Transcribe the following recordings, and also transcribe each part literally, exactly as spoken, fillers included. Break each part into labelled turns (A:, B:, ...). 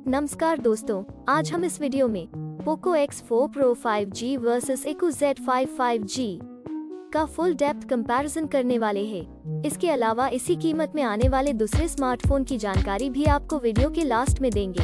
A: नमस्कार दोस्तों, आज हम इस वीडियो में Poco X four Pro five G versus iQOO Z five five G का फुल डेप्थ कंपैरिजन करने वाले हैं। इसके अलावा इसी कीमत में आने वाले दूसरे स्मार्टफोन की जानकारी भी आपको वीडियो के लास्ट में देंगे।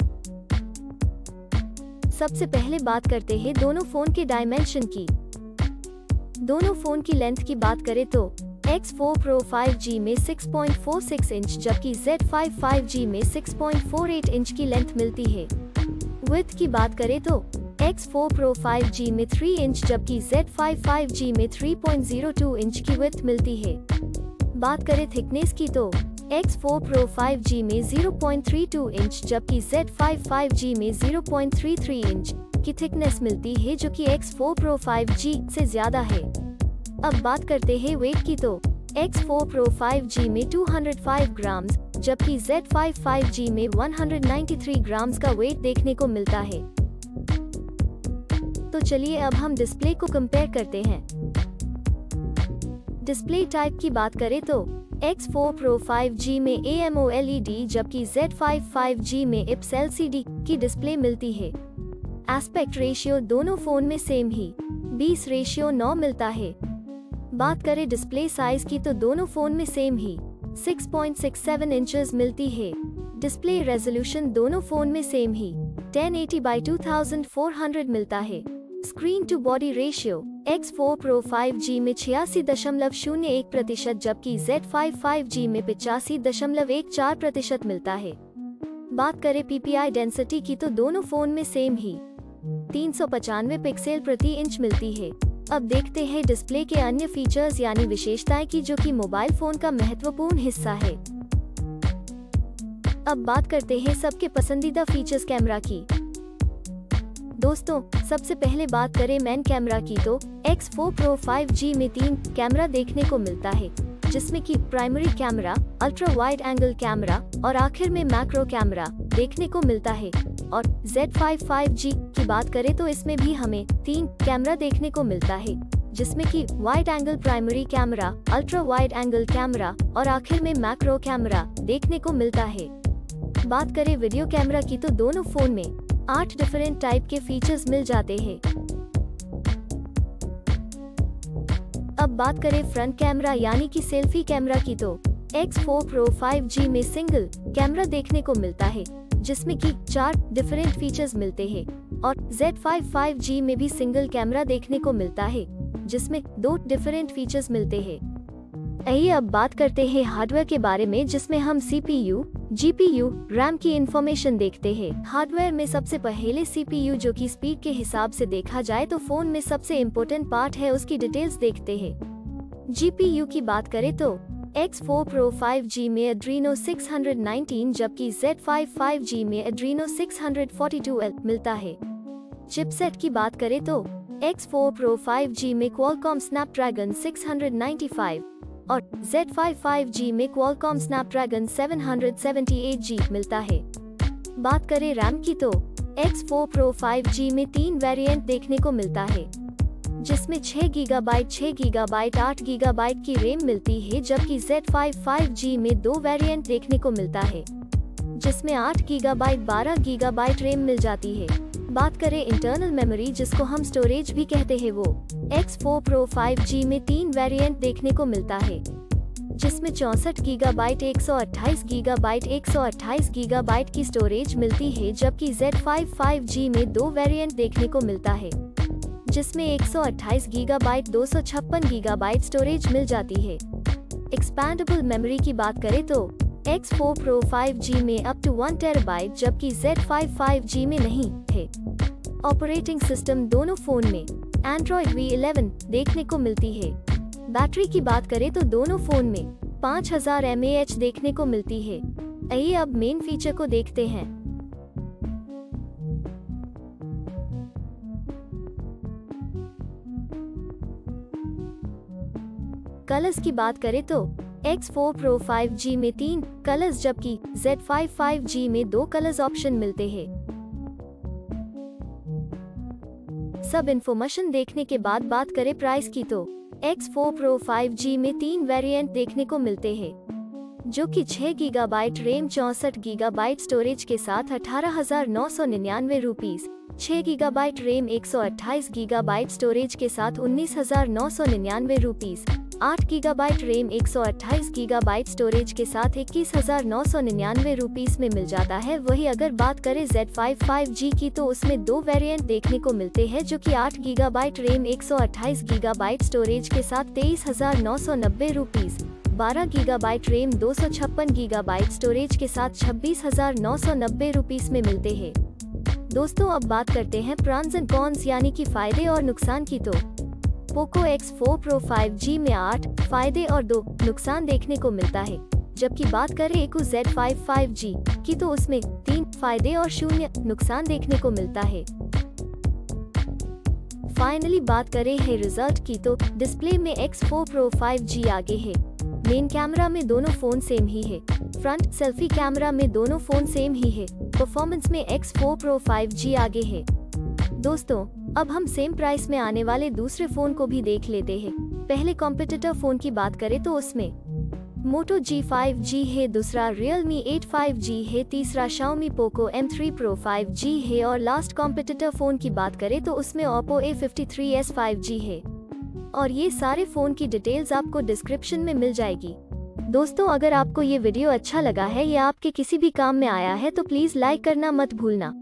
A: सबसे पहले बात करते हैं दोनों फोन के डायमेंशन की। दोनों फोन की लेंथ की बात करें तो X four Pro five G में six point four six inch जबकि ज़ेड फाइव फाइव जी में six point four eight inch की लेंथ मिलती है। विड्थ की बात करें तो X four Pro five G में थ्री इंच जबकि ज़ेड फाइव फाइव जी में three point zero two inch की विड्थ मिलती है। बात करें थिकनेस की तो X four Pro five G में zero point three two inch जबकि ज़ेड फाइव फाइव जी में zero point three three inch की थिकनेस मिलती है, जो कि X four Pro five G से ज्यादा है। अब बात करते हैं वेट की तो X four Pro five G में टू हंड्रेड फाइव ग्राम्स जबकि ज़ेड फाइव फाइव जी में one hundred ninety three grams का वेट देखने को मिलता है। तो चलिए अब हम डिस्प्ले को कंपेयर करते हैं। डिस्प्ले टाइप की बात करें तो X four Pro five G में A M O L E D जबकि ज़ेड फाइव फाइव जी में I P S L C D की डिस्प्ले मिलती है। एस्पेक्ट रेशियो दोनों फोन में सेम ही बीस रेशियो नौ मिलता है। बात करें डिस्प्ले साइज की तो दोनों फोन में सेम ही six point six seven inches मिलती है। डिस्प्ले रेजोल्यूशन दोनों फोन में सेम ही ten eighty by two thousand four hundred मिलता है। Screen to body ratio X four Pro five G में छियासी दशमलव शून्य एक प्रतिशत जबकि ज़ेड फाइव फाइव जी में पिचासी दशमलव एक चार प्रतिशत मिलता है। बात करें पी पी आई डेंसिटी की तो दोनों फोन में सेम ही तीन सौ पचानवे पिक्सल प्रति इंच मिलती है। अब देखते हैं डिस्प्ले के अन्य फीचर्स यानी विशेषताएं की, जो कि मोबाइल फोन का महत्वपूर्ण हिस्सा है। अब बात करते हैं सबके पसंदीदा फीचर्स कैमरा की। दोस्तों, सबसे पहले बात करें मेन कैमरा की तो X four Pro five G में तीन कैमरा देखने को मिलता है, जिसमें कि primary camera, ultra wide angle camera और आखिर में मैक्रो कैमरा देखने को मिलता है। और ज़ेड फाइव फाइव जी की बात करें तो इसमें भी हमें तीन कैमरा देखने को मिलता है, जिसमें कि wide angle primary camera, ultra wide angle camera और आखिर में मैक्रो कैमरा देखने को मिलता है। बात करें वीडियो कैमरा की तो दोनों फोन में आठ डिफरेंट टाइप के फीचर्स मिल जाते हैं। अब बात करें फ्रंट कैमरा यानी कि सेल्फी कैमरा की तो X four Pro five G में सिंगल कैमरा देखने को मिलता है, जिसमें कि चार डिफरेंट फीचर्स मिलते हैं। और ज़ेड फाइव फाइव जी में भी सिंगल कैमरा देखने को मिलता है, जिसमें दो डिफरेंट फीचर्स मिलते हैं। आइए अब बात करते हैं हार्डवेयर के बारे में, जिसमें हम C P U, G P U, RAM की इंफॉर्मेशन देखते हैं। हार्डवेयर में सबसे पहले सी पी यू, जो कि स्पीड के हिसाब से देखा जाए तो फोन में सबसे इम्पोर्टेंट पार्ट है, उसकी डिटेल्स देखते हैं। जी पी यू की बात करें तो X four Pro five G में एड्रीनो सिक्स नाइनटीन जबकि ज़ेड फाइव फाइव जी में Adreno six forty two L मिलता है। चिपसेट की बात करें तो X four Pro five G में Qualcomm Snapdragon six ninety five और ज़ेड फाइव फाइव जी में Qualcomm Snapdragon seven seventy eight G मिलता है। बात करें रैम की तो X four Pro five G में तीन वेरिएंट देखने को मिलता है, जिसमें छह गीगाबाइट, छह गीगाबाइट, आठ गीगाबाइट की रैम मिलती है, जबकि ज़ेड फाइव फाइव जी में दो वेरिएंट देखने को मिलता है, जिसमें आठ गीगाबाइट, बारह गीगाबाइट रैम मिल जाती है। बात करें इंटरनल मेमोरी, जिसको हम स्टोरेज भी कहते हैं, वो X four Pro five G में तीन वेरिएंट देखने को मिलता है, जिसमें चौसठ गीगाबाइट, एक सौ अट्ठाईस गीगाबाइट, एक सौ अट्ठाईस गीगाबाइट की स्टोरेज मिलती है, जबकि ज़ेड फाइव फाइव जी में दो वेरिएंट देखने को मिलता है, जिसमें एक सौ अट्ठाईस गीगाबाइट, दो सौ छप्पन गीगाबाइट स्टोरेज मिल जाती है। एक्सपैंडेबल मेमोरी की बात करें तो X four Pro five G में अप टू वन टेराबाइट जबकि ज़ेड फाइव फाइव जी में नहीं है। ऑपरेटिंग सिस्टम दोनों फोन में एंड्रॉइड वी इलेवन देखने को मिलती है। बैटरी की बात करें तो दोनों फोन में पाँच हज़ार एम ए एच देखने को मिलती है। आइए अब मेन फीचर को देखते हैं। कलर्स की बात करें तो X four Pro five G में तीन कलर्स जबकि ज़ेड फाइव फाइव जी में दो कलर्स ऑप्शन मिलते हैं। सब इन्फॉर्मेशन देखने के बाद बात करें प्राइस की तो X four Pro five G में तीन वेरिएंट देखने को मिलते हैं, जो कि छह गीगाबाइट रैम चौसठ गीगाबाइट स्टोरेज के साथ अठारह हजार नौ सौ निन्यानवे रुपीज, छह गीगाबाइट रैम एक सौ अट्ठाईस गीगाबाइट स्टोरेज के साथ उन्नीस हजार नौ सौ निन्यानवे रुपीज, आठ गीगाबाइट रैम एक सौ अट्ठाईस गीगाबाइट स्टोरेज के साथ इक्कीस हजार नौ सौ निन्यानवे रुपीज में मिल जाता है। वही अगर बात करें ज़ेड फाइव फाइव जी की तो उसमें दो वेरिएंट देखने को मिलते हैं, जो कि आठ गीगाबाइट रैम एक सौ अट्ठाईस गीगाबाइट स्टोरेज के साथ तेईस हजार नौ सौ नब्बे रुपीज, बारह गीगाबाइट रैम दो सौ छप्पन गीगाबाइट स्टोरेज के साथ छब्बीस हजार नौ सौ नब्बे रुपीज में मिलते हैं। दोस्तों अब बात करते हैं प्रॉन्स एंड कॉन्स यानी कि फायदे और नुकसान की। तो Poco X four Pro five G में आठ फायदे और दो नुकसान देखने को मिलता है, जबकि बात करें एकू ज़ेड फाइव फाइव जी की तो उसमें तीन फायदे और शून्य नुकसान देखने को मिलता है। फाइनली बात करें है रिजल्ट की तो डिस्प्ले में X four Pro five G आगे है। मेन कैमरा में दोनों फोन सेम ही है, फ्रंट सेल्फी कैमरा में दोनों फोन सेम ही है, परफॉर्मेंस में X four Pro five G आगे है। दोस्तों अब हम सेम प्राइस में आने वाले दूसरे फोन को भी देख लेते हैं। पहले कॉम्पिटिटर फोन की बात करें तो उसमें मोटो जी फाइव जी है, दूसरा रियलमी एट फाइव जी है, तीसरा Xiaomi Poco M three Pro five G है और लास्ट कॉम्पिटिटर फोन की बात करें तो उसमें Oppo A fifty three S five G है। और ये सारे फोन की डिटेल्स आपको डिस्क्रिप्शन में मिल जाएगी। दोस्तों अगर आपको ये वीडियो अच्छा लगा है या आपके किसी भी काम में आया है तो प्लीज लाइक करना मत भूलना।